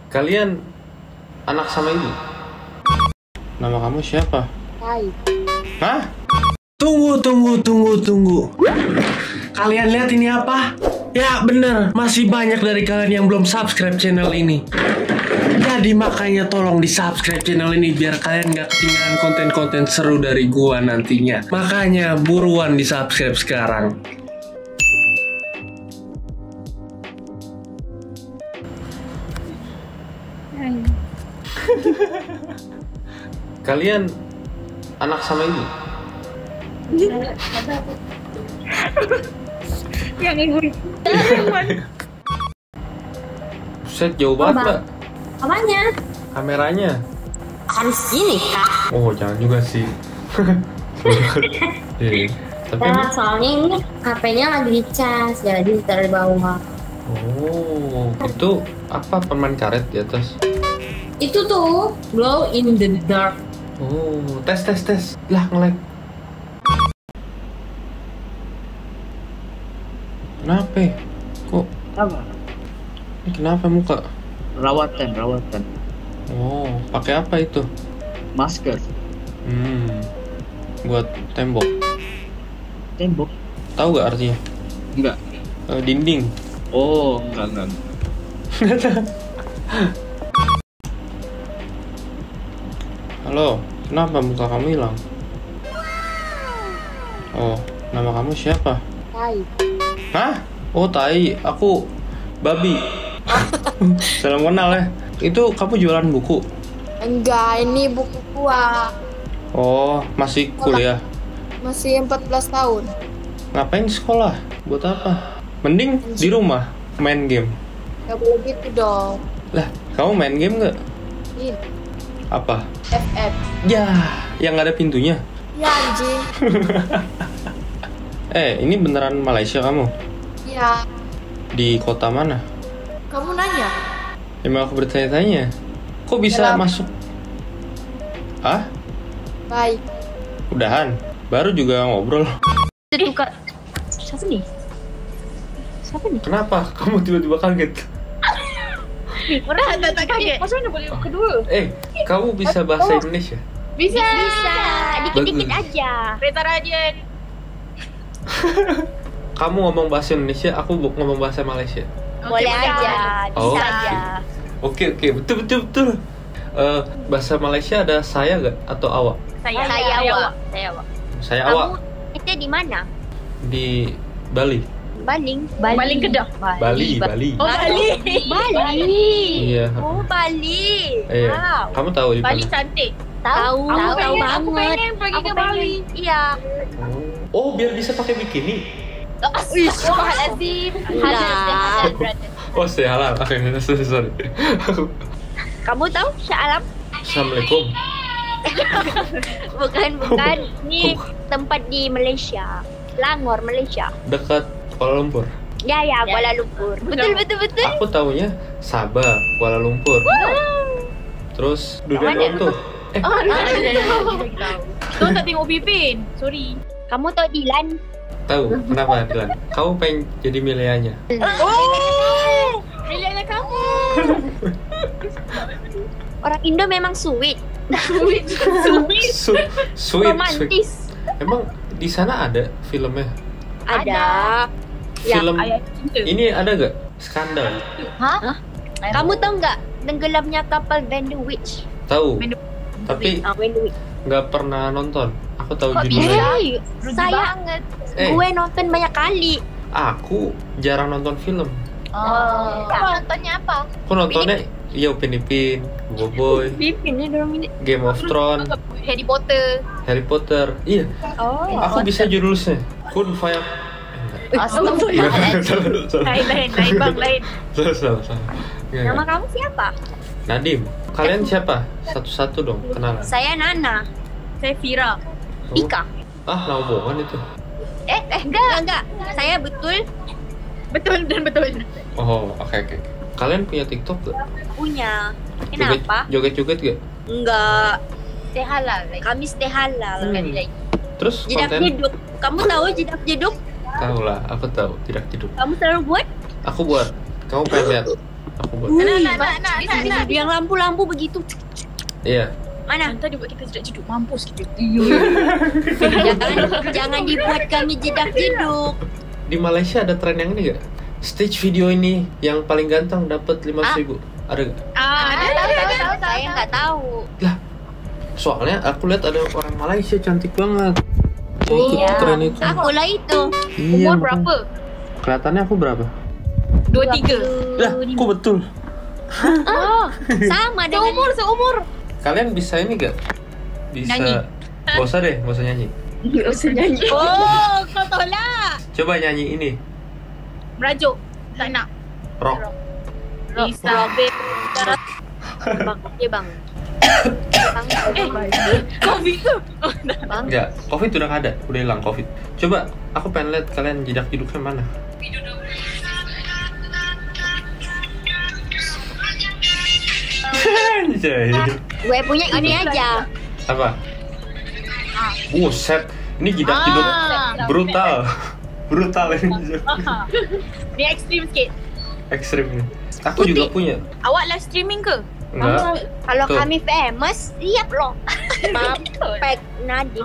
Kalian anak sama ibu? Nama kamu siapa? Hai. Hah? Tunggu. Kalian lihat ini apa? Ya bener, masih banyak dari kalian yang belum subscribe channel ini. Jadi makanya tolong di subscribe channel ini biar kalian gak ketinggalan konten-konten seru dari gua nantinya. Makanya buruan di subscribe sekarang. Kalian anak sama ibu? Yang ibu. Set jauh banget, Mbak. Apanya? Kameranya. Harus gini kak. Oh, jangan juga sih. Iya. Tapi Nah, soalnya ini HP-nya lagi dicas, jadi ditaruh di bawah. oh, itu apa permen karet di atas? Itu tuh glow in the dark. Oh, tes. Lah, nge-lag. Kenapa? Kok? Apa? Ini kenapa muka? Rawatan. Oh, pakai apa itu? Masker. Buat tembok. Tembok? Tahu gak artinya? Enggak. Dinding. Oh, enggak. Halo, kenapa muka kamu hilang? Oh, nama kamu siapa? Hai. Hah? Oh, Tai. Aku Babi. Salam kenal ya. Itu kamu jualan buku? Enggak, ini buku gua. Oh, masih kuliah. Masih 14 tahun. Ngapain sekolah? Buat apa? Mending di rumah main game. Gak boleh gitu dong. Lah, kamu main game nggak? Ini Apa? FF. Ya, yang nggak ada pintunya. Ya anjing. Ini beneran Malaysia kamu? Ya, Di kota mana? kamu nanya. Emang aku bertanya-tanya. Kok bisa Dalam. masuk? Hah? Baik. Udahan? Baru juga ngobrol. Itu kak. Siapa nih? Kenapa? Kamu tiba-tiba kaget? Orang tak kaget. Maksudnya boleh kedua? Kamu bisa bahasa Indonesia? Bisa. Dikit-dikit aja. Reta Rajen. Kamu ngomong bahasa Indonesia, aku ngomong bahasa Malaysia. Boleh aja. Oh, Bisa aja. Oke, betul. Bahasa Malaysia ada saya gak? Atau awak? Saya awak. Saya awak. Itu di mana? Di Bali. Baling Kedah. Bali. Oh, Bali. Iya. Oh, Bali. Iya. Kamu tahu di mana? Cantik. Tahu banget. Aku pengen pergi ke Bali. Iya. Oh, biar bisa pakai bikini. Astagfirullahaladzim. Halal, brother. Oh, saya halal. Oke, sorry. Kamu tahu Shah Alam? Assalamualaikum. Bukan. Ini tempat di Malaysia. Langor, Malaysia. Dekat Kuala Lumpur. Ya, Kuala Lumpur. Betul. Aku taunya Sabah, Kuala Lumpur. Terus Durian tuh. Kau tak tengok Pipin. Sorry. Kamu tahu Dilan? Tahu kenapa Dilan? Kamu pengen jadi milenialnya? Oh, milihnya kamu. Orang Indo memang sweet. Sweet. Romantis. Emang di sana ada filmnya? Ada. Film ini ada gak? Skandal. Hah? Kamu tahu nggak tenggelamnya kapal Van the Witch? Tahu. Tapi Van the Witch. nggak pernah nonton. Aku tahu Kok judulnya. bisa? Saya banget. Gue nonton banyak kali. Aku jarang nonton film. Nontonnya apa? Aku nontonnya Upin Ipin, Boboiboy, Pipin ini dorong ini. Game of Thrones, Harry Potter. Harry Potter. Iya. Oh. Aku bisa judulnya. Kun Fire. Astagfirullahaladzim. Lain. Salah. Nggak. Nama kamu siapa? Nadim. Kalian siapa? Satu-satu dong kenalan. Saya Nana. Saya Vira. Oh. Ika. Nama bohongan itu. Enggak. Saya betul. Betul. Oh, oke. Kalian punya TikTok gak? Punya. Kenapa? Joget-joget gak? Enggak. Stay halal. Kami stay halal. Sekali lagi. Terus Jedak konten? jeduk. Kamu tahu jedak jeduk? Tahu lah, aku tahu. Tidak tidur. Kamu selalu buat? Aku buat. Kamu pengen lihat? Aku buat. Nak. Yang lampu-lampu begitu. Iya. Mana? Tadi buat kita jeduk mampus kita. Jangan dibuat kami jedak-jeduk. Di Malaysia ada tren yang ini gak? Stage video ini yang paling ganteng dapat 500.000. Ada gak? Tahu. Saya nggak tahu. Lah, soalnya aku lihat ada orang Malaysia cantik banget. Ikut Iya. tren itu. Aku lah itu. Iya, Umur makanya. berapa? Kelihatannya aku berapa? 23. Lah, aku betul. Oh, sama dengan Seumur. Kalian bisa ini gak? Bisa. Nyanyi. Gak usah deh, gak usah nyanyi. Oh, kau tolak. Coba nyanyi ini. Merajuk. Tak nak. Rock. Bisa. bang. Ya bang. Covid tu. Bang. Enggak, Covid udah gak ada, udah hilang Covid. Coba, aku pengen lihat kalian jedak-jeduknya mana. Anjay. Gue punya ini aja. Apa? Buset, ini jedak-jeduk brutal. Brutal ini. Ni ekstrim sikit. Ekstrim ini. Aku juga punya. Awak live streaming ke? Enggak. Kalau Tuh. kami famous, siap loh. Mampek Nadim.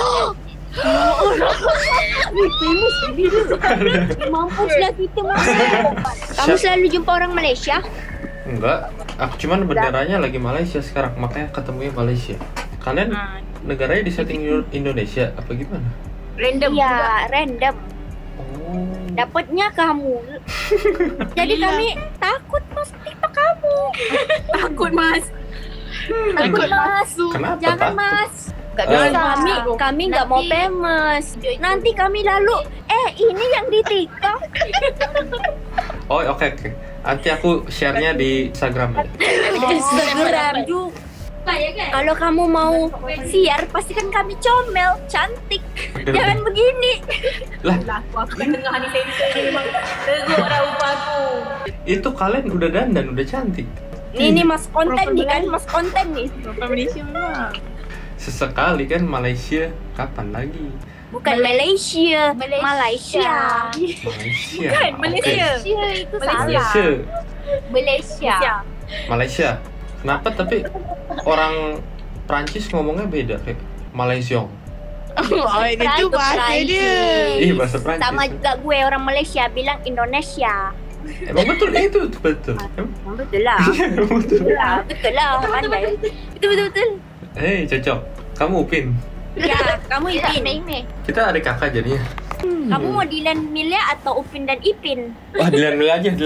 Mampuslah kita Kamu selalu jumpa orang Malaysia? Enggak. Aku cuman benderanya lagi Malaysia sekarang, makanya ketemunya Malaysia. Kalian negaranya di setting Indonesia apa gimana? Random. Iya, random. Oh. Dapatnya kamu. Jadi kami takut mas TikTok kamu. Takut mas. Takut mas. Kenapa Jangan takut? mas. Gak Eh. bisa. Kami nggak mau famous. Nanti kami lalu ini yang di TikTok. Oh, oke. Nanti aku share-nya di Instagram ya. Instagram juga. Kalau kamu mau siar, pastikan kami comel, cantik. Jangan begini. Lah, Aku dengar ni saya memang tegur rupa aku. itu kalian udah dandan, udah cantik. Ini mas konten nih kan, mas konten nih. Rupa Malaysia memang. Sesekali kan Malaysia, kapan lagi? Bukan Malaysia, Malaysia. Malaysia. Kan, Oke. Malaysia. Itu Malaysia. Malaysia. Malaysia. Kenapa tapi orang Prancis ngomongnya beda kayak Malaysia. Itu bahasa dia. Ih, bahasa Prancis. Sama juga gue orang Malaysia bilang Indonesia. Emang betul itu betul. Emang Betul lah. betul. Betul lah, pandai. Betul. Hei, cocok. Kamu Upin. Ya, kamu Ipin. Kita adik kakak jadinya. Kamu mau Dilan Milya atau Upin dan Ipin? Wah, Dilan Mil aja.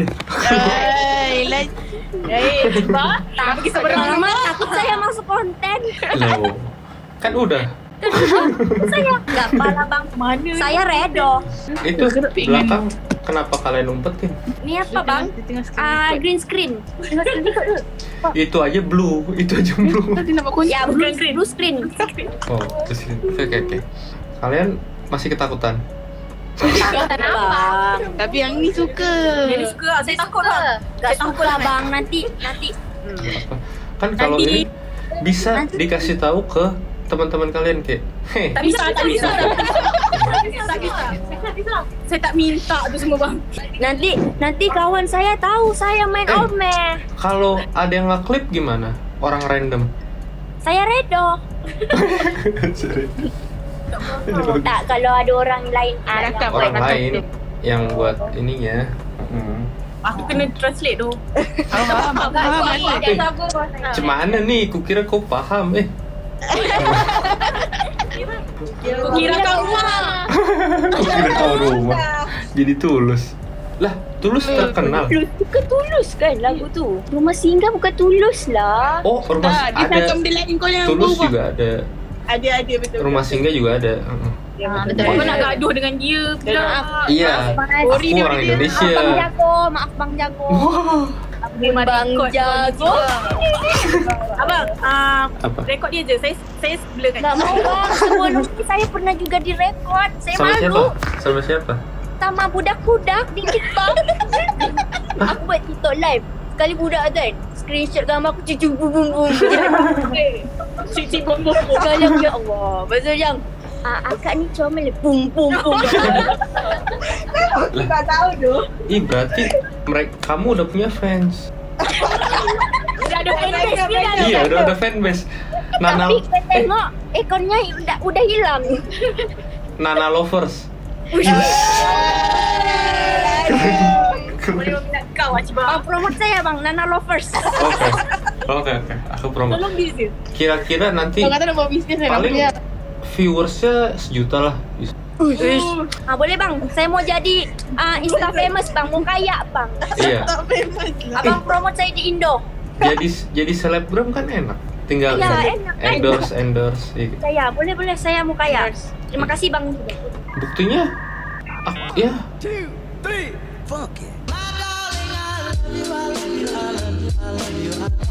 Tak pergi seberang. Mama takut saya masuk konten. Loh. Kan udah. Saya nggak pala bang. Mana? Saya Redo. Itu belakang kenapa kalian umpetin? Ini apa bang? Green screen. Itu aja blue. Ya blue screen. Oh, terus oke. Kalian masih ketakutan? Bang. Tapi yang ni suka. Jadi suka. Saya takut lah. Gak suka lah bang. Nanti. Apa? Kan kalau Nanti- ini bisa dikasih tahu ke teman-teman kalian kayak, hei, Tak bisa. Saya tak minta tu semua bang. Nanti kawan saya tahu saya main Ome. kalau ada yang nge-clip gimana? Orang random. Saya Redo. Tak kalau ada orang lain Orang lain yang buat ininya. Aku kena translate tu. Cemana nih? Kukira kau paham Aku kira kau rumah. Kukira kau rumah. Jadi Tulus. Lah, Tulus terkenal. Tulus kan lagu tu. Rumah Singgah bukan Tulus lah. Oh, rumah Dia ada. macam dia lain kau yang Tulus berubah. juga ada. Ada betul. Rumah Singgah juga ada. Betul. Kau nak gaduh dengan dia pula. Iya. Aku orang Indonesia. Bang Jago, maaf Bang Jago. Memang Bang rekod Jago. Abang, Apa? rekod dia je. Saya blur kan. Gak mau bang, sebelum ini saya pernah juga direkod. Saya Sama siapa? malu Sama siapa? sama budak-budak di TikTok. Aku buat TikTok live. Sekali budak kan, screenshot gambar aku cucu bum bum bum. Cik bom bom. Sekali aku, ya Allah. Pasal yang akak ni comel bum bum bum. Ih, berarti kamu udah punya fans. Udah ada fanbase, Iya, udah ada fanbase. Nana, tapi saya tengok ekornya udah hilang. Nana lovers. Boleh minta kau aja bang. Bang, promote saya bang, Nana Lovers. Oke. Aku promo. Tolong bisnis. Kira-kira nanti Kalau kata udah mau bisnis ya paling namanya. viewersnya 1 juta lah. Boleh bang, saya mau jadi Insta famous bang, mau kaya bang. Iya. Tak famous lah. Abang promote saya di Indo. Jadi selebgram kan enak. Tinggal Iya, enak. endorse. Iya. Saya boleh saya mau kaya. Terima kasih bang. Buktinya, ya. 2, 3, fuck it. My darling, I love you, I love you, I love you, I love you.